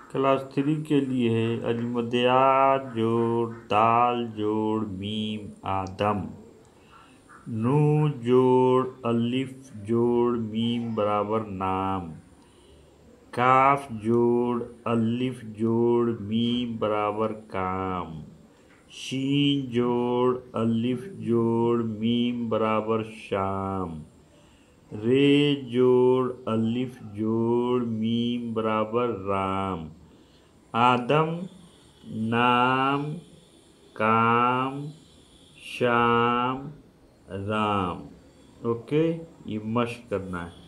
Class 3 के लिए है अजमदिया जोड़ दाल जोड़ मीम आदम। नून जोड़ अलिफ जोड़ मीम बराबर नाम। काफ जोड़ अलिफ जोड़ मीम बराबर काम। शीन जोड़ अलिफ जोड़ मीम बराबर शाम। रे जोड़ अलिफ जोड़ मीम बराबर राम। आदम नाम काम शाम राम। ओके, ये मश्क करना है।